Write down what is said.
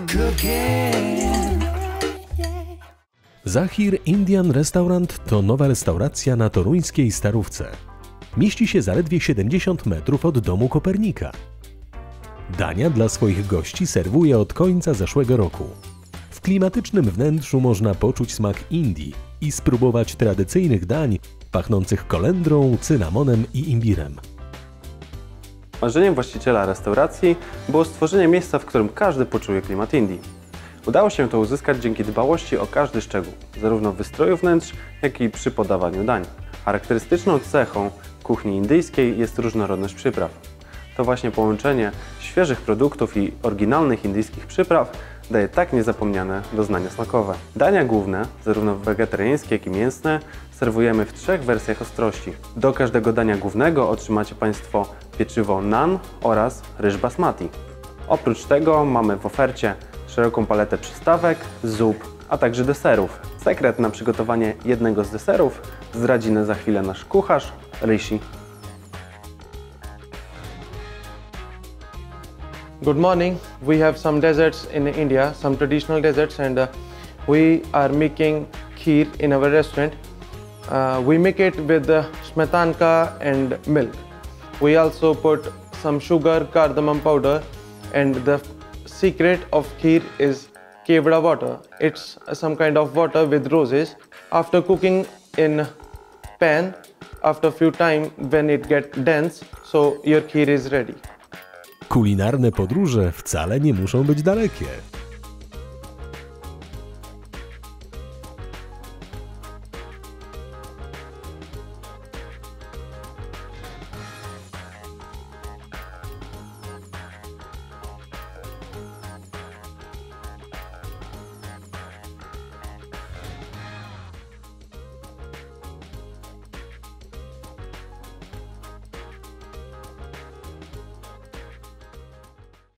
Zahir Indian Restaurant to nowa restauracja na toruńskiej Starówce. Mieści się zaledwie 70 metrów od domu Kopernika. Dania dla swoich gości serwuje od końca zeszłego roku. W klimatycznym wnętrzu można poczuć smak Indii i spróbować tradycyjnych dań pachnących kolendrą, cynamonem i imbirem. Marzeniem właściciela restauracji było stworzenie miejsca, w którym każdy poczuje klimat Indii. Udało się to uzyskać dzięki dbałości o każdy szczegół, zarówno w wystroju wnętrz, jak i przy podawaniu dań. Charakterystyczną cechą kuchni indyjskiej jest różnorodność przypraw. To właśnie połączenie świeżych produktów i oryginalnych indyjskich przypraw daje tak niezapomniane doznania smakowe. Dania główne, zarówno wegetariańskie, jak i mięsne, serwujemy w 3 wersjach ostrości. Do każdego dania głównego otrzymacie Państwo pieczywo naan oraz ryż basmati. Oprócz tego mamy w ofercie szeroką paletę przystawek, zup, a także deserów. Sekret na przygotowanie jednego z deserów zdradzi za chwilę nasz kucharz Rishi. Good morning. We have some desserts in India, some traditional desserts, and we are making kheer in our restaurant. We make it with smetanka and milk. We also put some sugar, cardamom powder, and the secret of kheer is kevda water. It's some kind of water with roses. After cooking in pan, after few time when it gets dense, so your kheer is ready. Kulinarne podróże wcale nie muszą być dalekie.